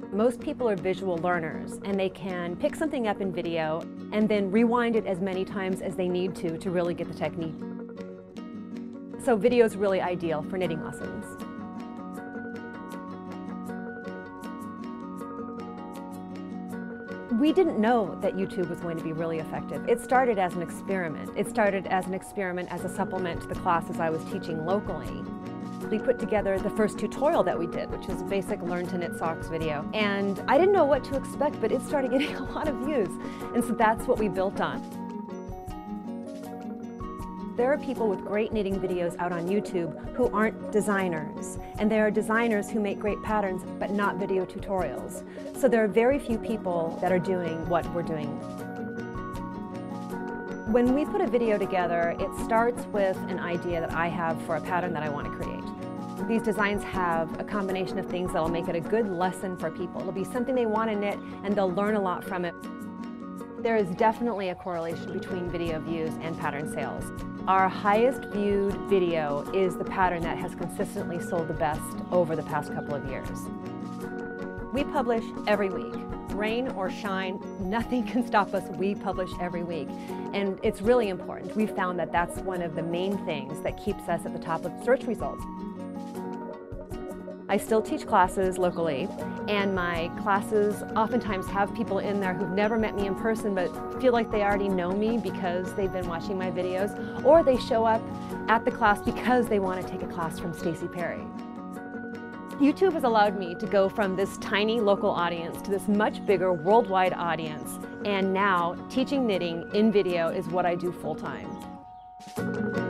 Most people are visual learners, and they can pick something up in video and then rewind it as many times as they need to really get the technique. So video is really ideal for knitting lessons. We didn't know that YouTube was going to be really effective. It started as an experiment. It started as an experiment as a supplement to the classes I was teaching locally. We put together the first tutorial that we did, which is a basic Learn to Knit Socks video. And I didn't know what to expect, but it started getting a lot of views. And so that's what we built on. There are people with great knitting videos out on YouTube who aren't designers. And there are designers who make great patterns, but not video tutorials. So there are very few people that are doing what we're doing. When we put a video together, it starts with an idea that I have for a pattern that I want to create. These designs have a combination of things that will make it a good lesson for people. It'll be something they want to knit and they'll learn a lot from it. There is definitely a correlation between video views and pattern sales. Our highest viewed video is the pattern that has consistently sold the best over the past couple of years. We publish every week. Rain or shine, nothing can stop us. We publish every week. And it's really important. We've found that that's one of the main things that keeps us at the top of search results. I still teach classes locally, and my classes oftentimes have people in there who've never met me in person but feel like they already know me because they've been watching my videos, or they show up at the class because they want to take a class from Stacey Perry. YouTube has allowed me to go from this tiny local audience to this much bigger worldwide audience, and now teaching knitting in video is what I do full-time.